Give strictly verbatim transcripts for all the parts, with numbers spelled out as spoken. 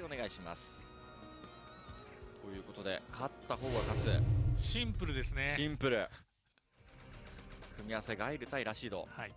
お願いします。ということで勝った方が勝つ。 シンプルですね。 シンプル。組み合わせガイル対ラシード。 はい。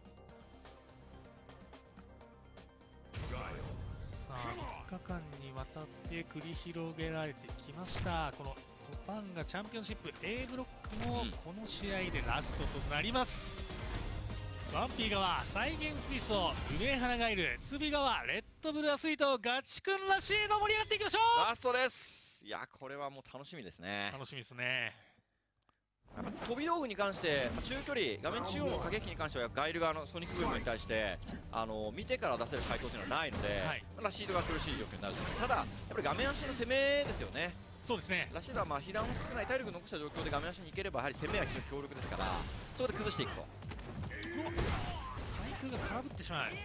さあみっかかんにわたって繰り広げられてきました。このトパンガチャンピオンシップ A ブロックもこの試合でラストとなります。うん、ワンピー側サイゲンスミスト梅原ガイル、ツビ側レッドブルアスリートガチ君らしいの盛り上がっていきましょう。 ラストです。いやこれはもう楽しみですね。 楽しみですね。 やっぱ飛び道具に関して、まあ、中距離画面中央の駆け引きに関してはガイル側のソニックブームに対してあの見てから出せる回答というのはないので、はい、ラシードが苦しい状況になる。ただやっぱり画面足の攻めですよね。 そうですね。 ラシードはまあ被弾も少ない体力を残した状況で画面足に行ければやはり攻めは非常に強力ですから、そこで崩していくと。 対空が空振ってしまう。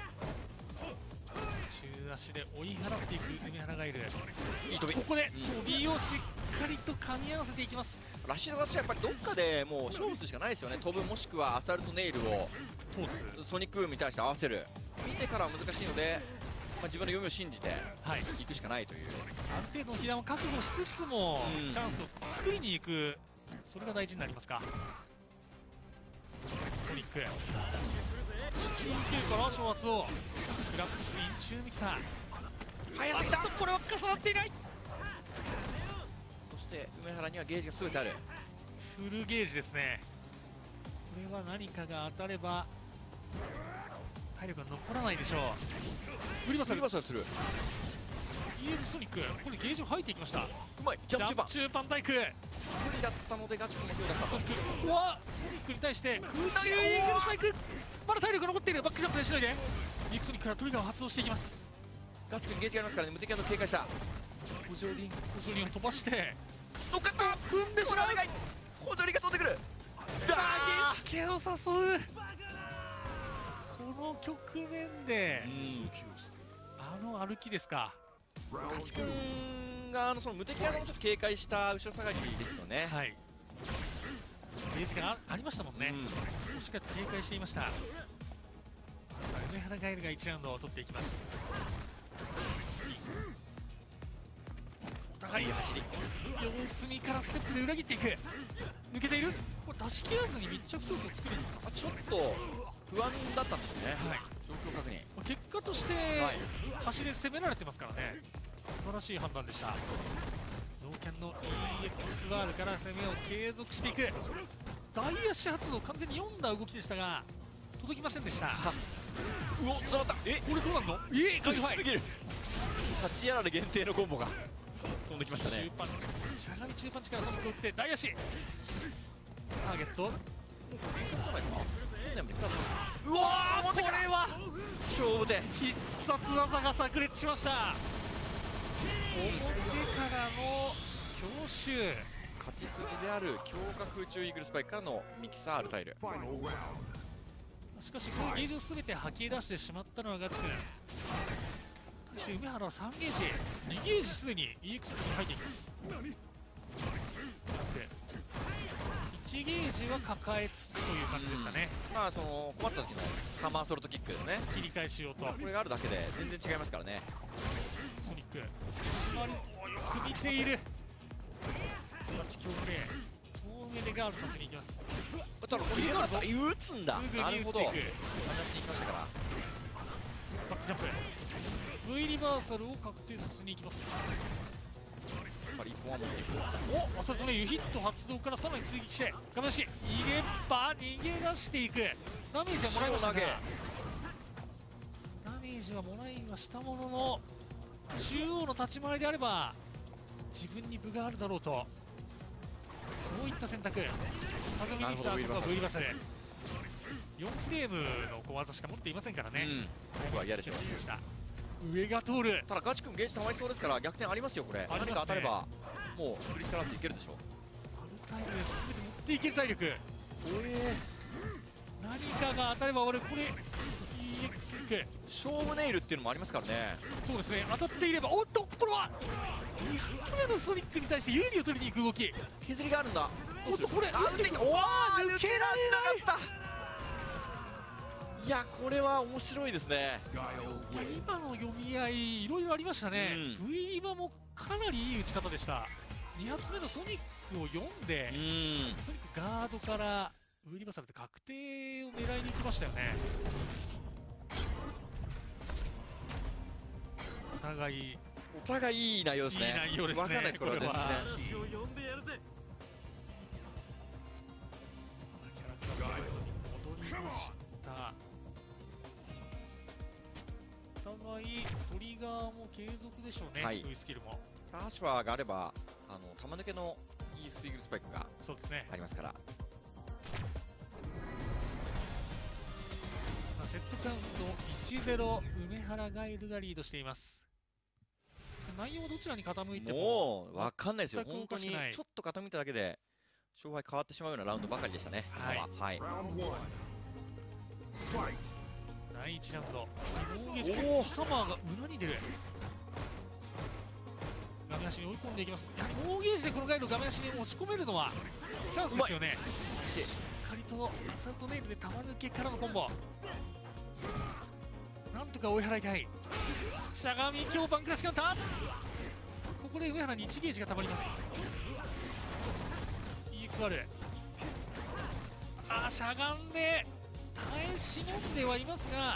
中足で追い払っていく梅原ガイル。いい飛び。ここで飛びをしっかりと噛み合わせていきます。 ラシードがやっぱりどっかでもう勝負するしかないですよね。飛ぶもしくはアサルトネイルを通すソニックブームに対して合わせる。見てからは難しいので、まあ、自分の読みを信じていくしかないという、はい、 ある程度の被弾を覚悟しつつも、うん、チャンスを作りに行く、それが大事になりますか。ソニック中級から昇圧をフラックスイン中ミキサー速すぎた。 これは重なっていない。 そして梅原にはゲージが全てある。 フルゲージですね。これは何かが当たれば体力が残らないでしょう。ブリバサルするイーエム ソニック、これゲージを入っていきました。 うまい。ジャンプ中盤対空無理だったのでガチ君が手を出した。 ソニック、ここはソニックに対して空中イーグルスパイク、まだ体力が残っている。バックジャンプでしないでイークソニックからトリガーを発動していきます。 ガチ君ゲージがありますからね。無敵の警戒した。 補助輪補助輪を飛ばして乗っかった。 踏んでしまう。 補助輪が飛んでくる。 打撃系を誘う。この局面で、うん、あの歩きですか。 ガチ君があのその無敵技もちょっと警戒した後ろ下がりですよね。 はい。ゲージが あ, ありましたもんね。うん、しっかりと警戒していました。梅原ガイルがいちラウンドを取っていきます。お互い走り様子見からステップで裏切っていく。抜けている。これ出し切らずに密着状況を作りにいきます。 ちょっと不安だったんですね。はい、状況確認。 結果として走り攻められてますからね。素晴らしい判断でした。ノーキャンの イーエックスアール から攻めを継続していく。大足発動完全に読んだ動きでしたが届きませんでした。 うお、つながった。え、 これどうなるの。えー、 低すぎる。立ちやられ限定のコンボが飛んできましたね。 中パンチ、しゃがみ中パンチからソニックを打って大足ターゲット。うわー、これは勝負で必殺技が炸裂しました。表からの強襲。 勝ち筋である強化空中イーグルスパイクからのミキサーアルタイル。 しかしこのゲージを全て吐き出してしまったのはガチ君。しかし梅原はさんゲージ、にゲージすでに イーエックス に入っていきます。いちゲージは抱えつつという感じですかね。 まあその困った時のサマーソルトキックですね。 切り返しようとこれがあるだけで全然違いますからね。 ソニック締まりをよく見ている。ガチ強プレー遠目でガールさせに行きます。 ただこれガール打つんだ。なるほど。話に行きましたから。 バックジャンプ V リバーサルを確定させに行きます。 やっぱり一本は持っていく。 お、あそこね、ユヒット発動からさらに追撃して画面足逃げば逃げ出していく。ダメージはもらいましたがダメージはもらいましたものの中央の立ち回りであれば自分に分があるだろうと、そういった選択。風ミニスターとか V リバーサルよんフレームの小技しか持っていませんからね。 うん、僕は嫌でしょう。 上が通る。 ただガチ君ゲージ溜まりそうですから逆転ありますよ。これ、ね、何か当たればもうフリースからっていけるでしょう。 あの体力で全て持っていける体力。えー、何かが当たれば終わる。これ イーエックス ク勝負ネイルっていうのもありますからね。 そうですね、当たっていれば。おっと、これはみっつめのソニックに対して有利を取りに行く動き。 削りがあるんだ。 おっと、これあ、抜けられなかった。 いやこれは面白いですね。 いや今の読み合いいろいろありましたね。 うん、 V リバもかなりいい打ち方でした。に発目のソニックを読んで、 うん、 ソニックガードから V リバされて確定を狙いに行きましたよね。お互いお互いいい内容ですね。 いい内容ですね。 わかんないですこれは全然。 戻りました。お互いトリガーも継続でしょうね。 はい、 そういうスキルも。 アーシュバーがあればあの玉抜けのいいスイグルスパイクがそうですねありますから。 セットカウント いちたいゼロ 梅原ガイルがリードしています。内容はどちらに傾いてももう分かんないですよ。 全くお本当にかしくないちょっと傾いただけで勝敗変わってしまうようなラウンドばかりでしたね。 はい今ははいだいいちラウンド、ノーゲージ、おーサマーが裏に出る。画面足に追い込んでいきます。いやノーゲージでこのガイルを画面足に押し込めるのはチャンスですよね。しっかりとアサルトネイルで玉抜けからのコンボ、なんとか追い払いたい。しゃがみ強パンクラッシュカウンター、ここで上原にいちゲージがたまります。 イーエックスアール、 あーしゃがんで耐え忍んではいますが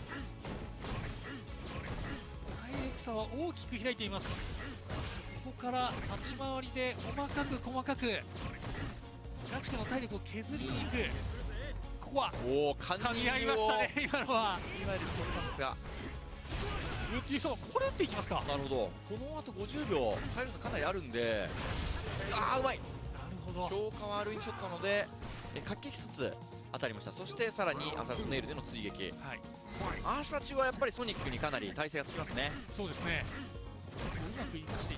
体力差は大きく開いています。ここから立ち回りで細かく細かくガチ君の体力を削りにいく。ここはおお噛噛み合いましたね。今のはいわゆるそうなんですが、 ウッディ様これ打っていきますか。 なるほど。この後ごじゅうびょう体力差かなりあるんで、ああうまい。 なるほど。 強化は悪いショットなのでえ活撃しつつ当たりました。そしてさらにアサルトネイルでの追撃、 はい、 アーシュバ中はやっぱりソニックにかなり耐性がつきますね。 そうですね、うまく生かしていった。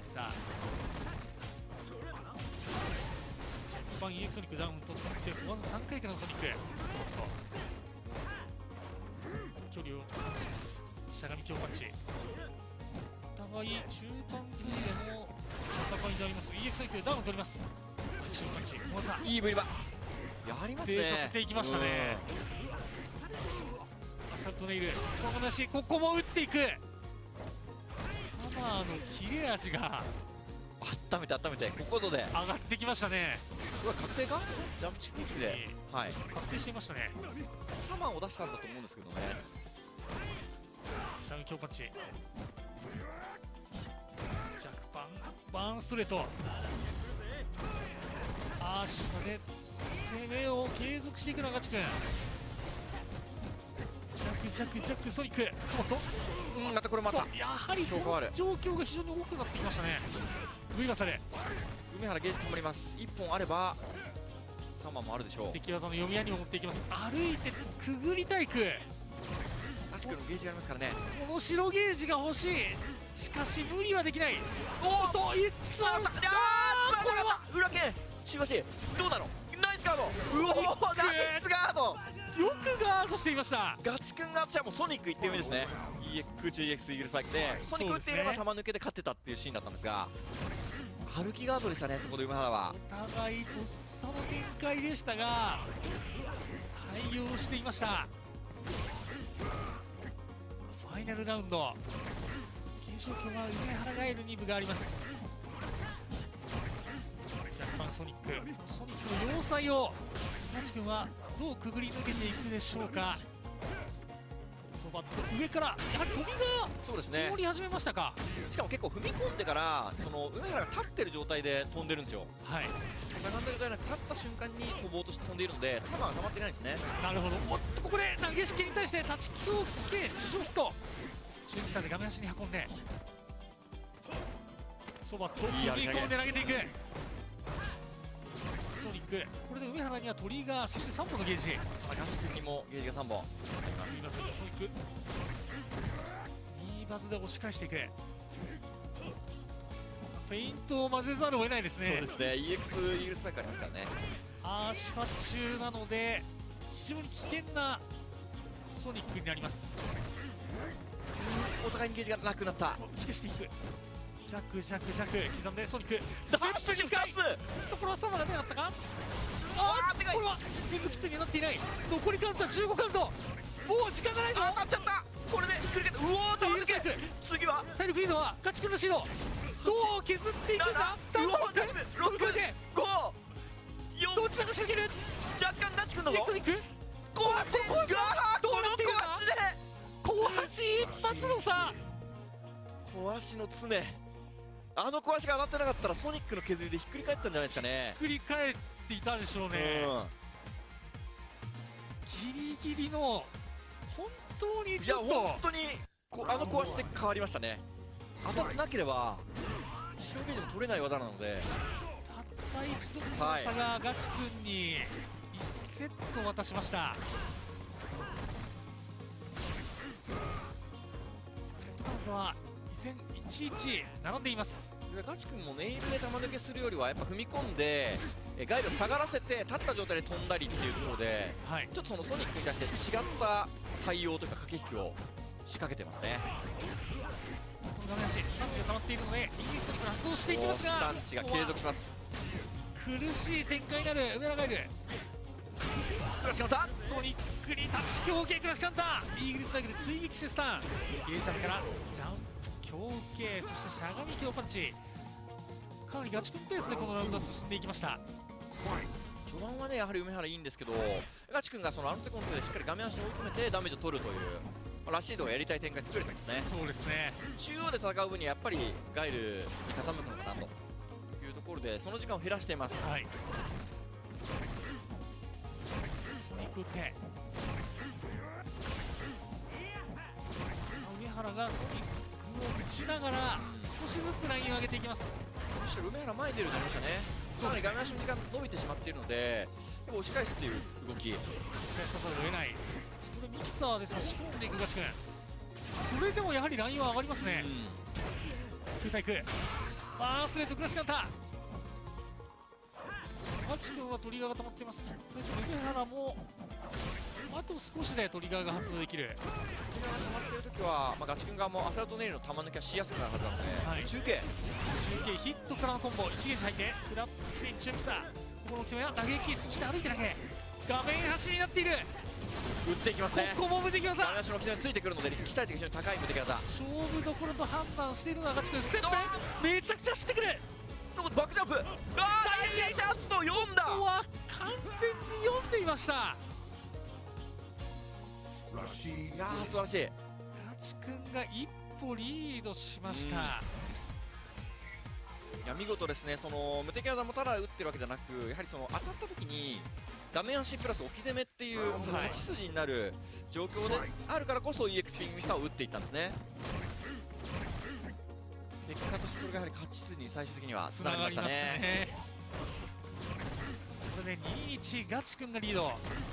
ジャパン イーエックス ソニックダウンとってまずさんかいからのソニック、距離を離します。しゃがみ強パンチ、お互い中間距離での戦いになります。 イーエックス ソニックダウンを取ります。強パンチ小技いいブリバやりますね。 させていきましたね。アサルトネイルこの話、ここも打っていく。サマーの切れ味が温めて温めてここぞで上がってきましたね。 これは確定かジャンプチキンで、はい、 確定していましたね。 サマーを出したんだと思うんですけどね。 シャン強パンチ、ジャクパンバーンストレート、アーシュまで攻めを継続していくのがガチ君。ジャクジャクジャクソニック、そうとうんまたこれまたやはりこの状況が非常に多くなってきましたね。ブイバサで梅原ゲージ止まります。いっぽんあればサマーもあるでしょう。 敵技の読み合いにも持っていきます。歩いてくぐりたいく、 アシ君のゲージがありますからね。 この白ゲージが欲しい。しかし無理はできない。おっとイックスあった、 あーこれは裏剣しばしどうなの。ナイスガード、うおーナイスガード、 よくガードしていました。 ガチ君が私はもうソニックいってんめですね。 イーエックス 空中 イーエックス イーグルスパイクでソニック打っていれば球抜けで勝ってたっていうシーンだったんですが、歩きガードでしたね。そこで梅原はお互いとっさの展開でしたが対応していました。ファイナルラウンド、現状は梅原ガエルに部があります。ジャパンソニック、ソニックの要塞をガチ君はどうくぐり抜けていくでしょうか。ソバット上からやはり飛びがそうですね通り始めましたか。 しかも結構踏み込んでからその梅原が立ってる状態で飛んでるんですよ。 はい、 しゃがんでる状態じゃなく立った瞬間に飛ぼうとして飛んでいるのでサマーが溜まっていないんですね。 なるほど。おっとここで投げ式に対して立ち気をつけ地上ヒット、瞬時差で画面足に運んでそばと踏み込んで投げていくソニック。これで梅原にはトリガー、そしてさんぼんのゲージ。 ガチ君にもゲージがさんぼんあります。 ソニックいいバズで押し返していく。フェイントを混ぜざるを得ないですね。 そうですね イーエックス イーグルスパイクありますからね。 アーシファ中なので非常に危険なソニックになります。 お互いにゲージがなくなった。 打ち消していく。ジャクジャクジャク刻んでソニックダッシュふたつ、 ところはサマーが出なかったか。 あーでかい。 これはビッグキットにはなっていない。残りカウントはじゅうごカウント。 もう時間がないぞ。 当たっちゃった。これでひっくり返った。うおー、玉抜け。次は体力いいのはガチ君らしいの。どう削っていくんだ。 うおー、ろく、ご、よん、 どちらが仕掛ける。 若干ガチ君のぞ。 エクソニック壊しがどうなってるんだ。 壊しで壊し一発の差。 壊しの常。あの壊しが当たってなかったらソニックの削りでひっくり返ったんじゃないですかね。 ひっくり返っていたでしょうね。ギリギリの本当にちょっと、 いや本当にこあの壊しで変わりましたね。当たってなければ白ゲージも取れない技なので、 たった一度の差がガチ君にいちセット渡しました。セットカウントは依然いちいち並んでいます。 ガチ君もネイルで玉抜けするよりはやっぱ踏み込んでえガイドを下がらせて立った状態で飛んだりっていうところで、はい、ちょっとそのソニックに対して違った対応というか駆け引きを仕掛けてますね。 画面足スタンチが溜まっているのでインゲソニックから発動していきますが、 スタンチが継続します。 苦しい展開になる梅田ガイル。 クラッシュカウンター、 ソニックにタッチ強形クラッシュカウンター、イーグルスパイクで追撃してスタン、ゲージャブからジャンプ強形、そしてしゃがみ強パンチ、かなりガチ君ペースでこのラウンドは進んでいきました。 序盤はねやはり梅原いいんですけど、ガチ君がそのアルテコントでしっかり画面足を追い詰めてダメージを取るというらしいのをやりたい展開作れてますね。 そうですね、 中央で戦う分にはやっぱりガイルに傾くのかなというところでその時間を減らしています。 はい、ソニック打って梅原がソニックを打ちながら少しずつラインを上げていきます。 むしろ梅原前に出ると思いましたね。かなり画面足の時間伸びてしまっているので押し返すっていう動き、 押し返さざるを得ない。これミキサーですが仕込んでいくガチ君、それでもやはりラインは上がりますね。空対空バースレットクラッシュカウンター、ガチ君はトリガーが溜まっています。ですが梅原もあと少しでトリガーが発動できる。 トリガーが溜まっている時は、まあ、ガチ君側もアサルトネイルの玉抜きはしやすくなるはずなので、はい、中継中継ヒットからのコンボいちゲージ入ってフラップスイッチミキサー、ここの強めは打撃、そして歩いて投げ画面端になっている。 打っていきますね。 ここも無敵技、 画面足の機能についてくるので期待値が非常に高い無敵技。 勝負どころと判断しているのはガチ君。ステップめちゃくちゃ知ってくる。 バックジャンプ、ああ大シャツと読んだ。 ここは完全に読んでいました。 いやー素晴らしい。 ガチ君が一歩リードしました。 いや見事ですね。その無敵技もただ打ってるわけじゃなく、やはりその当たった時にダメ足プラス置き攻めっていうその勝ち筋になる状況であるからこそ イーエックス フィングミサを打っていったんですね。結果としてそれがやはり勝ち筋に最終的にはつながりましたね。 これでにいちガチ君がリード。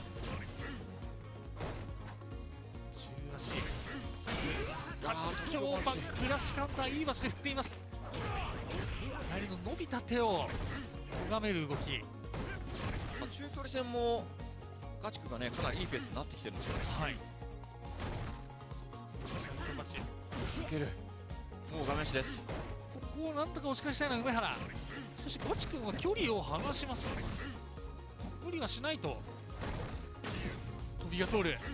タッチ強パンクラッシュカウンターいい場所で振っています。やはりの伸びた手を拝める動き、 まあ、中距離戦もガチ君がねかなりいいペースになってきてるんですよ。はい、いける、もう画面足です。 ここをなんとか押し返したいのは梅原。しかしガチ君は距離を離します。無理はしないと飛びが通る。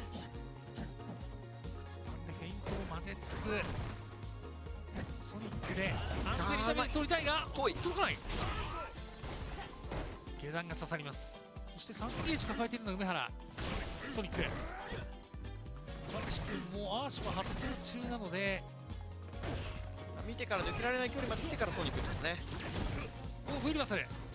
混ぜつつソニックで安全にダメージ取りたいが届かない。下段が刺さります。そしてさんゲージ抱えているのは梅原。ソニックガチ君もアーシュは発動中なので見てから抜けられない距離まで見てからソニックですね。 おフィリバス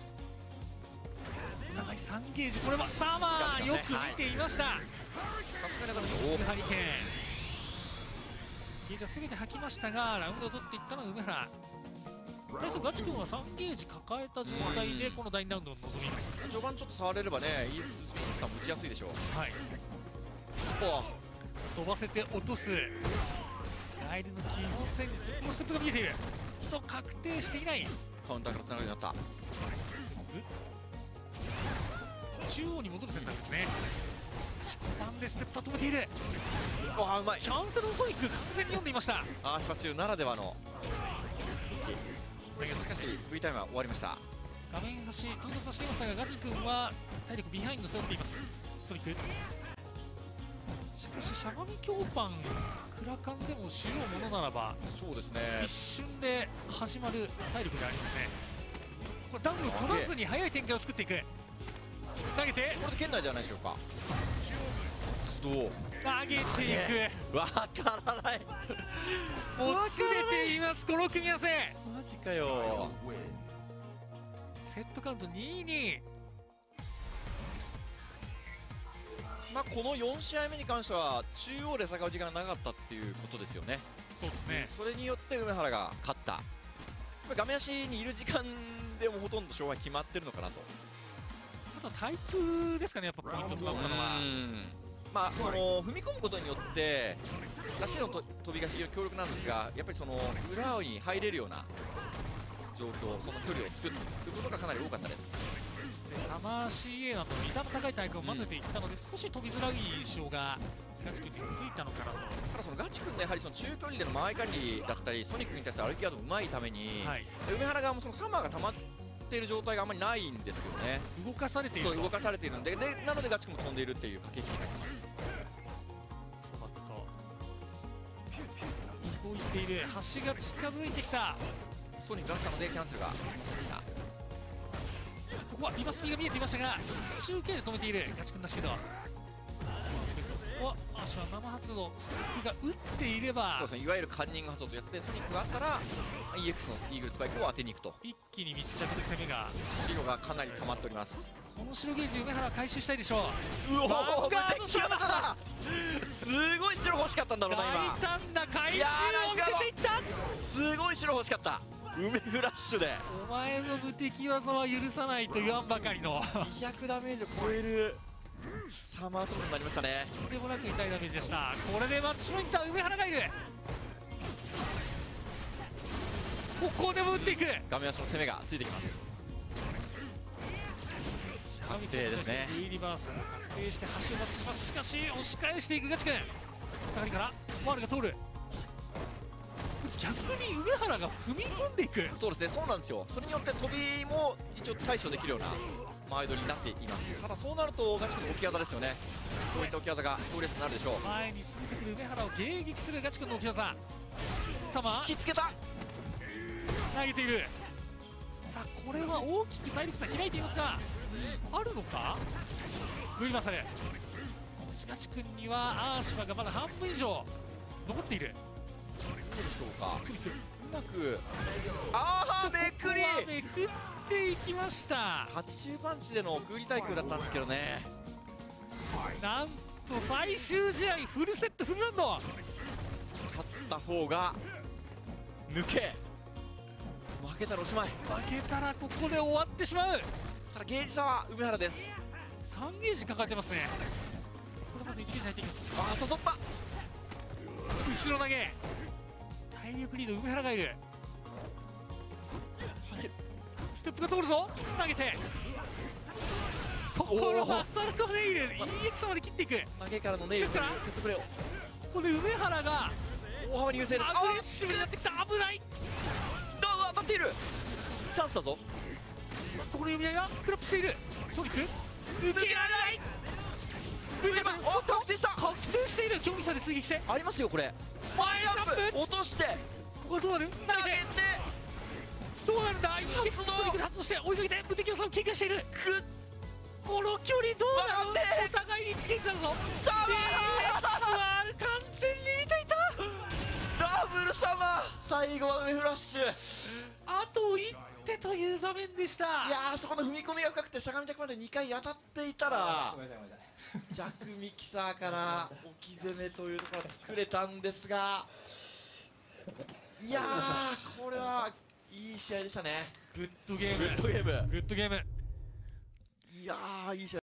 お互いさんゲージ、これはサーマーよく見ていました。さすがに大ハリケーンゲージは全て吐きましたがラウンドを取っていったのは梅原。対するガチ君はさんゲージ抱えた状態でこのだいにラウンドを臨みます。 序盤ちょっと触れればねいいスピード感打ちやすいでしょう。はい、 飛ばせて落とすガイルの基本戦術、このステップが見えている。そう確定していない。 カウンターからつながるようになった。 中央に戻る選択ですね。バンでステップは止めている。 ああうまい。 キャンセルソニック完全に読んでいました。 アーシュパ中ならではのだけどしかし V タイムは終わりました。 画面端到達はしていましたがガチ君は体力ビハインド背負っています。ソニックしかしかししゃがみ強パンクラカンでもしようものならばそうですね。 一瞬で始まる体力がありますね。これダウンを取らずに速い展開を作っていく。投げてこれで圏内じゃないでしょうか。どう投げていく。 わからない。 もつれていますこの組み合わせ。 マジかよ。 セットカウントにに。 まあこのよん試合目に関しては中央で戦う時間がなかったっていうことですよね。 そうですね。 それによって梅原が勝った。画面足にいる時間でもほとんど勝敗決まってるのかなと。 あとタイプですかね、やっぱポイントとなったのは。 まあその踏み込むことによってラシードのと飛びが非常に強力なんですが、やっぱりその裏に入れるような状況、その距離を作っていくことがかなり多かったです。 サマー シーエー など見た目高い体育を混ぜていったので、うん、少し飛びづらい印象がガチ君についたのかなと。 ただそのガチ君でやはりその中距離での間合い管理だったりソニックに対して歩きガードうまいために、はい、梅原側もそのサマーが溜まっている状態があんまりないんですよね。 動かされているそう動かされているんで、でなのでガチ君も飛んでいるっていう駆け引きになります。 そばっと動いている橋が近づいてきた。 ソニックがあったのでキャンセルがありました。 ここはリバスピが見えていましたが中継で止めているガチ君らしいの。ここは足は生発動ソニックが打っていれば、 そうですね、いわゆるカンニング発動というやつでソニックがあったら イーエックス のイーグルスパイクを当てに行くと。 一気に密着で攻めが白がかなり溜まっております。 この白ゲージ梅原回収したいでしょう。 うおーすごい白欲しかったんだろうな今。 大胆な回収を見せていった。 すごい白欲しかった。梅フラッシュでお前の無敵技は許さないと言わんばかりのにひゃくダメージを超えるサマートーンになりましたね。 とんでもなく痛いダメージでした。これでマッチポイントは梅原がいる。ここでも打っていく。 画面足の攻めがついてきます。 確定ですね。リリバーサル確定して橋を出します。しかし押し返していくガチ君。下がりからワールが通る。逆に梅原が踏み込んでいく。 そうですね、そうなんですよ。それによって飛びも一応対処できるようなマイドになっています。ただそうなるとガチ君の置き技ですよね。こういった置き技が強烈になるでしょう。 前に進めてくる梅原を迎撃するガチ君の置き技。サマー引きつけた。 投げている。さあこれは大きく体力差開いていますが、うん、あるのか。グリマサルガチ君にはアーシュバがまだ半分以上残っている。 どうでしょうか。うまくああめくりめくっていきました。 はちじゅうパンチでのグーリ対空だったんですけどね。 なんと最終試合フルセットフルラウンド。 勝った方が抜け、負けたらおしまい。 負けたらここで終わってしまう。 ただゲージ差は梅原です。 さんゲージ抱えてますね。これまずいちゲージ入っていきます。 ああ誘った。 後ろ投げ体力リード梅原がいる。 走るステップが通るぞ。投げてここのアサルトネイル イーエックス まで切っていく。 投げからのネイルセットプレーをここで梅原が大幅に優勢です。 アグレッシブになってきた。危ない。 どう当たっている。チャンスだぞ。 この読み合いはクラップしている。ソニック抜けられない。 お確定した。 確定している。競技差で追撃してありますよこれ。 前ジャンプ落としてここはどうなる。投げてどうなるんだ。一気にソニックで発動して追いかけて無敵技を警戒している。この距離どうなる。お互いに一撃になるぞ。 サマー完全に見ていた。 ダブルサマー。最後は梅フラッシュ。 あと一手という場面でした。 いやーそこの踏み込みが深くてしゃがみ着までにかい当たっていたらジャックミキサーから置き攻めというところが作れたんですが、いやーこれはいい試合でしたね。 グッドゲームグッドゲームグッドゲーム。 いやーいい試合。